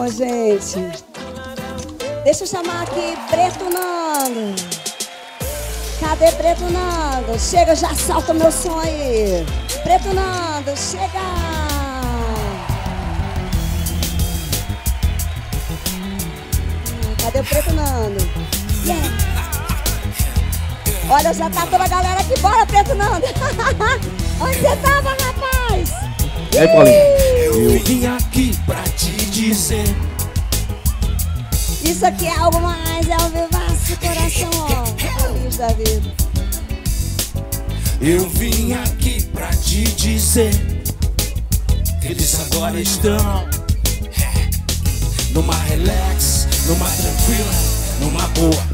bom, gente. Deixa eu chamar aqui Preto Nando. Cadê Preto Nando? Chega, já salta o meu som aí. Preto Nando, chega. Cadê o Preto Nando? Yeah. Olha, já tá toda a galera aqui. Bora, Preto Nando. Onde você tava, rapaz? E aí, Paulinho? Eu vim aqui pra te dizer. Isso aqui é algo mais, é o vivaço coração, ó. Feliz da vida. Eu vim aqui pra te dizer. Eles agora estão numa relax, numa tranquila, numa boa.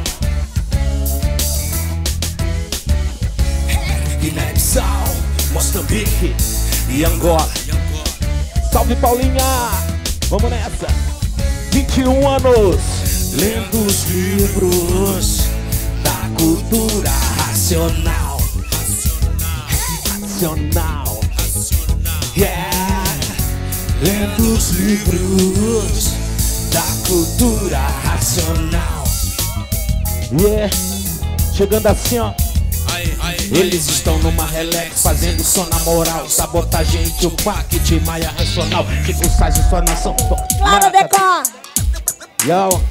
Guiné-Bissau, Moçambique e Angola. Salve, Paulinha! Vamos nessa! 21 anos! Lendo os livros da cultura racional. Racional! Yeah! Lendo os livros da cultura racional. Yeah! Chegando assim, ó. Eles estão numa relax, fazendo som na moral. Sabotagem, Tupac, de Maia racional. Tipo, sai de sua nação. Clara Decor! Yo!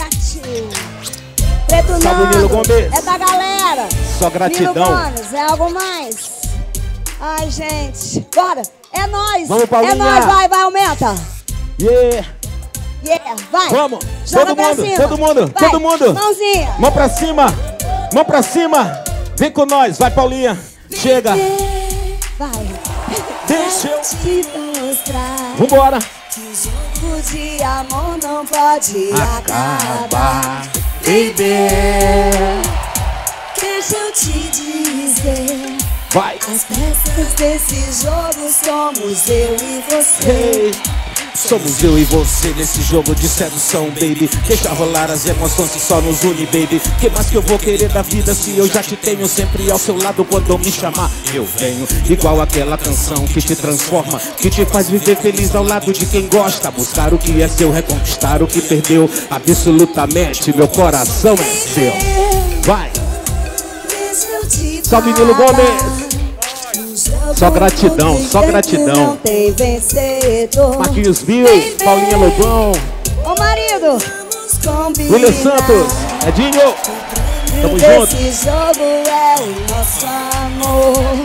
Preto Salve, Nilo Nando, Gomes. é da galera. Só gratidão. Nilo Gomes, é algo mais. Ai, gente, bora. É nóis. Vamos, Paulinha. É nóis, vai, aumenta. Yeah! Yeah, vai. Vamos! Joga Todo pra mundo, cima. todo mundo, Vai. todo mundo! Mãozinha. Mão pra cima! Mão pra cima! Vem com nós, vai, Paulinha! Chega! Vai. Deixa eu te mostrar. Vambora! Que o jogo de amor não pode acabar. baby. Deixa eu te dizer. Vai! As peças desse jogo somos eu e você. Hey. Somos eu e você nesse jogo de sedução, baby. Deixa rolar as emoções que só nos une, baby. Que mais que eu vou querer da vida se eu já te tenho sempre ao seu lado quando me chamar? Eu venho igual aquela canção que te transforma, que te faz viver feliz ao lado de quem gosta. Buscar o que é seu, reconquistar o que perdeu. Absolutamente, meu coração é seu. Vai! Salve, Nilo Gomes! Só gratidão, só gratidão. Tem vencedor. Marquinhos Bill, Paulinha Lobão, Ô marido, William Santos, Edinho, tamo junto. esse jogo é o nosso amor.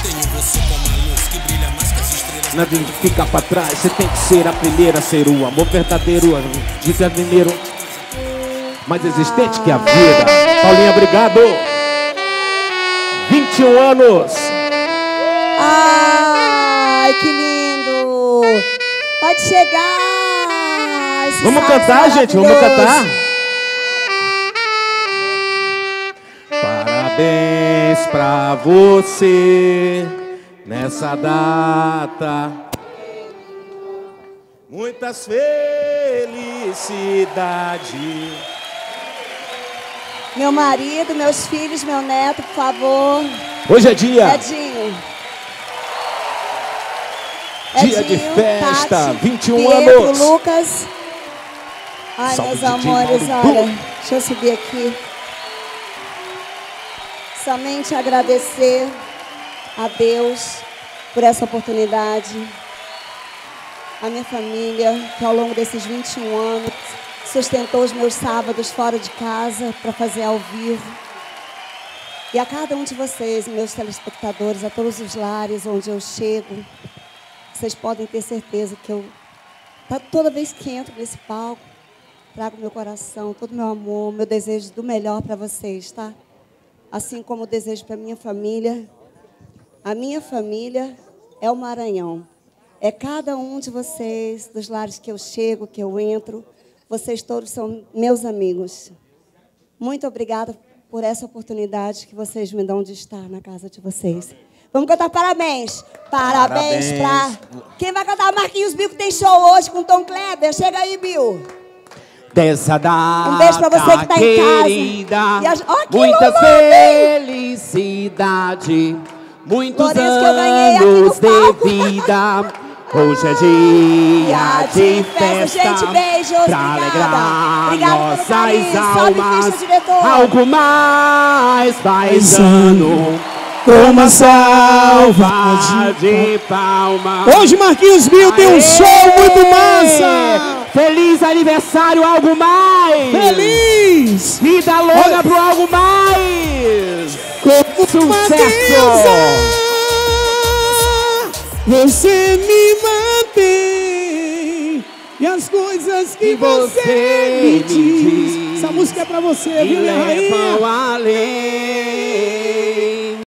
Nada de ficar pra trás, você tem que ser a primeira a ser o amor verdadeiro, de verdadeiro, mais existente que a vida. Paulinha, obrigado. 21 anos. Ai, que lindo. Pode chegar. Esse Vamos sax cantar, gente, vamos maravilhoso. cantar. Parabéns pra você nessa data. Muitas felicidades. Meu marido, meus filhos, meu neto, por favor. Hoje é dia. Edinho. Dia de Edinho, festa, Tati, 21 Pietro, anos. Lucas. Ai, Salve, meus DJ amores, Mauro. olha, deixa eu subir aqui. Somente agradecer a Deus por essa oportunidade. A minha família, que ao longo desses 21 anos sustentou os meus sábados fora de casa para fazer ao vivo. E a cada um de vocês, meus telespectadores, a todos os lares onde eu chego, vocês podem ter certeza que eu, toda vez que entro nesse palco, trago meu coração, todo meu amor, meu desejo do melhor para vocês, tá? Assim como o desejo para minha família. A minha família é o Maranhão. É cada um de vocês, dos lares que eu chego, que eu entro. Vocês todos são meus amigos. Muito obrigada por essa oportunidade que vocês me dão de estar na casa de vocês. Vamos cantar parabéns. Parabéns pra... Quem vai cantar? Marquinhos Bill, que tem show hoje com Tom Kleber. Chega aí, Bill. Dessa data, Um beijo pra você que tá querida, em casa. Oh, que muita Lulu, felicidade, muitos Lourenço, que eu ganhei aqui anos no palco. de vida. Hoje é dia de festa, gente, beijos, pra alegrar obrigada nossas Sobe almas. ficha, diretor. Algo mais paisano, com uma salva de palmas. Hoje Marquinhos Bill tem um show muito massa. Feliz aniversário, Algo Mais. Feliz. Vida longa pro Algo Mais. Sucesso. Você me mantém e as coisas que você me diz. Essa música é pra você, viu, minha rainha? Além.